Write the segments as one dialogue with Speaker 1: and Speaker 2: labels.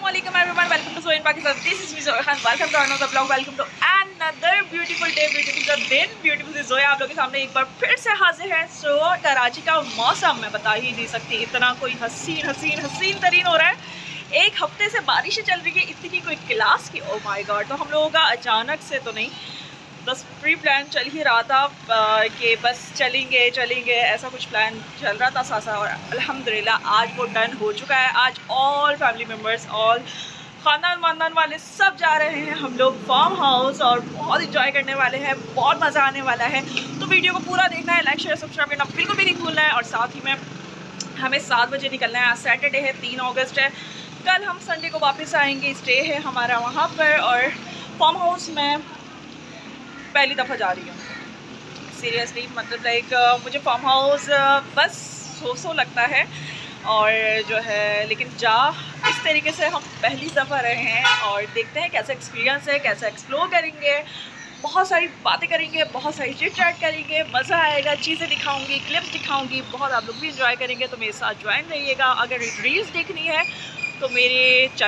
Speaker 1: Assalamualaikum everyone, welcome to Soin Pakistan. This is me Zoya Khan. Welcome to another vlog. Welcome to another beautiful day, beautiful दिन, beautiful सी Zoya आप लोगों के सामने एक बार फिर से हाजिर है। सो कराची का मौसम मैं बता ही नहीं सकती, इतना कोई हसीन तरीन हो रहा है। एक हफ्ते से बारिशें चल रही है, इतनी कोई क्लास की, ओ माय गॉड। तो हम लोगों का अचानक से तो नहीं, बस प्री प्लान चल ही रहा था कि बस चलेंगे ऐसा कुछ प्लान चल रहा था सासा, और अल्हम्दुलिल्लाह आज वो डन हो चुका है। आज ऑल फैमिली मेम्बर्स, ऑल ख़ानदान वाले सब जा रहे हैं हम लोग फार्म हाउस, और बहुत इंजॉय करने वाले हैं, बहुत मज़ा आने वाला है। तो वीडियो को पूरा देखना है, लाइक शेयर सब्सक्राइब करना बिल्कुल भी नहीं भूलना है। और साथ ही में हमें 7 बजे निकलना है। आज सैटरडे है, 3 अगस्त है। कल हम संडे को वापस आएँगे, स्टे है हमारा वहाँ पर। और फार्म हाउस में पहली दफ़ा जा रही हूँ सीरियसली, मतलब लाइक मुझे फार्म हाउस बस सो लगता है, और जो है लेकिन इस तरीके से हम पहली दफ़ा रहे हैं, और देखते हैं कैसा एक्सपीरियंस है, कैसा एक्सप्लोर करेंगे, बहुत सारी बातें करेंगे, बहुत सारी चिट चैट करेंगे, मज़ा आएगा, चीज़ें दिखाऊंगी, क्लिप्स दिखाऊंगी, बहुत आप लोग भी इंजॉय करेंगे। तो मेरे साथ ज्वाइन रहिएगा। अगर रील्स देखनी है तो मेरे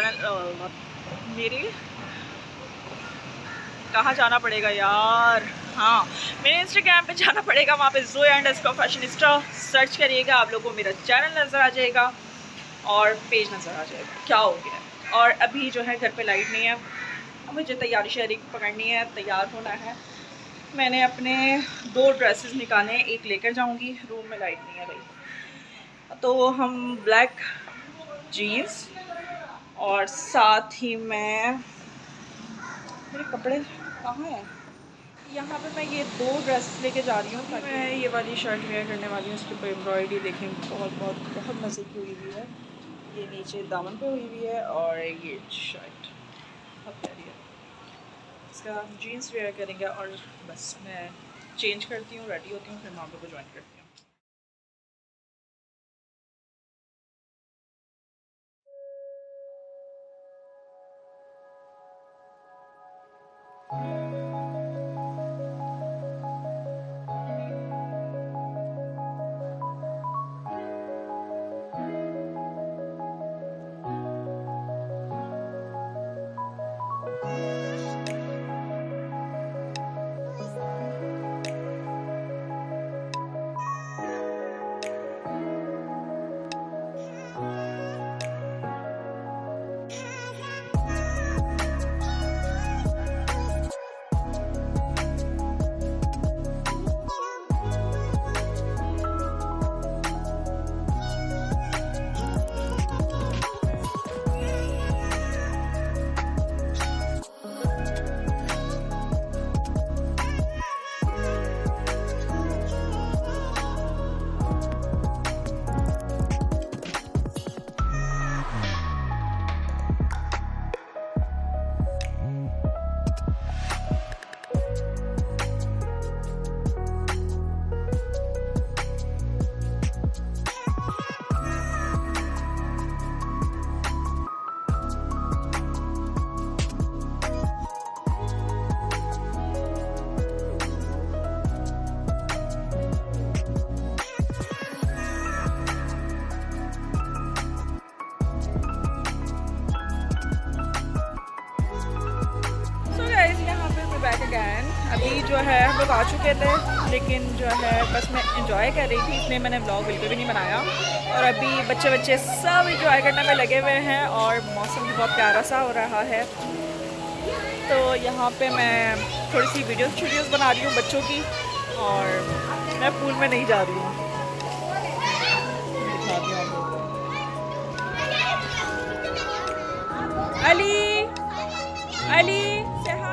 Speaker 1: मेरे कहाँ जाना पड़ेगा यार, हाँ मेरे इंस्टाग्राम पे जाना पड़ेगा, वहाँ पे zoya_fashionista सर्च करिएगा, आप लोगों को मेरा चैनल नज़र आ जाएगा और पेज नज़र आ जाएगा। क्या हो गया। और अभी जो है घर पे लाइट नहीं है, मुझे तैयारी शहरी पकड़नी है, तैयार होना है। मैंने अपने 2 ड्रेसेस निकाले हैं, एक लेकर जाऊँगी, रूम में लाइट नहीं है भाई। तो हम ब्लैक जीन्स और साथ ही में मेरे कपड़े कहाँ हैं, यहाँ पे मैं ये 2 ड्रेसेस लेके जा रही हूँ। मैं ये वाली शर्ट वेयर करने वाली हूँ, इसके ऊपर एम्ब्रॉयडरी देखें, बहुत मज़े की हुई हुई है। ये नीचे दामन पे हुई हुई है, और ये शर्ट बहुत प्यारी है। इसका जीन्स वेयर करेंगे, और बस मैं चेंज करती हूँ, रेडी होती हूँ, फिर मैं आप लोग को ज्वाइन करती हूँ। Back again. अभी जो है हम लोग आ चुके थे, लेकिन जो है बस मैं इंजॉय कर रही थी, इसलिए मैंने व्लॉग बिल्कुल भी नहीं बनाया। और अभी बच्चे सब इंजॉय करने में लगे हुए हैं, और मौसम भी बहुत प्यारा सा हो रहा है। तो यहाँ पे मैं थोड़ी सी वीडियोस बना रही हूँ बच्चों की, और मैं पूल में नहीं जा रही हूँ। अली से hi.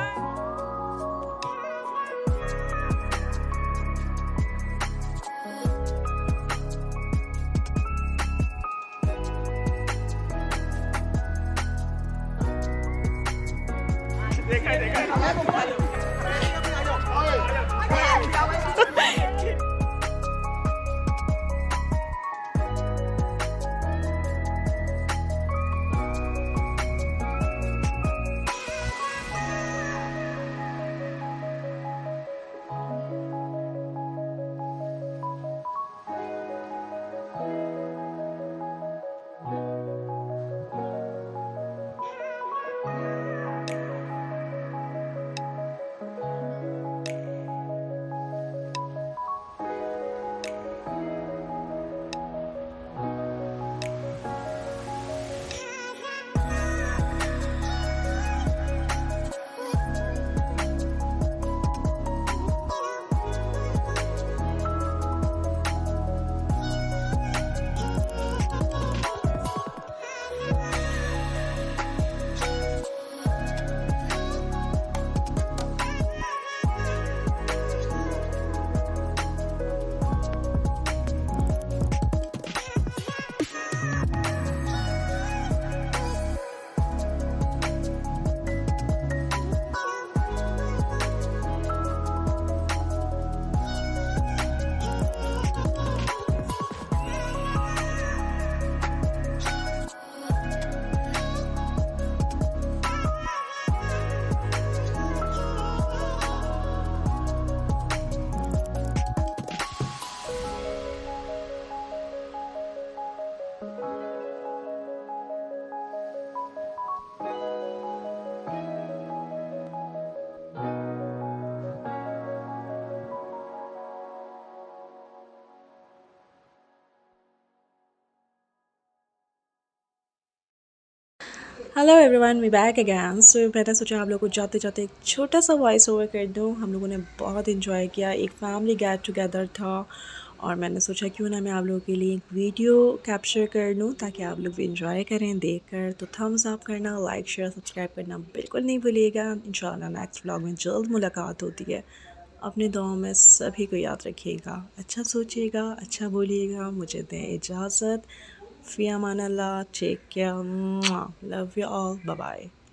Speaker 2: Hello everyone, we back again. So मैंने सोचा आप लोगों को जाते जाते एक छोटा सा वॉइस ओवर कर दूं। हम लोगों ने बहुत इन्जॉय किया, एक फैमिली गेट टुगेदर था और मैंने सोचा क्यों ना मैं आप लोगों के लिए एक वीडियो कैप्चर कर लूं ताकि आप लोग भी इन्जॉय करें देखकर। तो थम्स अप करना, लाइक शेयर सब्सक्राइब करना बिल्कुल नहीं भूलिएगा। इंशाल्लाह नेक्स्ट व्लॉग में जल्द मुलाकात होती है। अपने दुआओं में सभी को याद रखिएगा, अच्छा सोचिएगा, अच्छा बोलिएगा। मुझे दें इजाज़त। फ़ी अमान अल्लाह, take care, love you all, bye bye.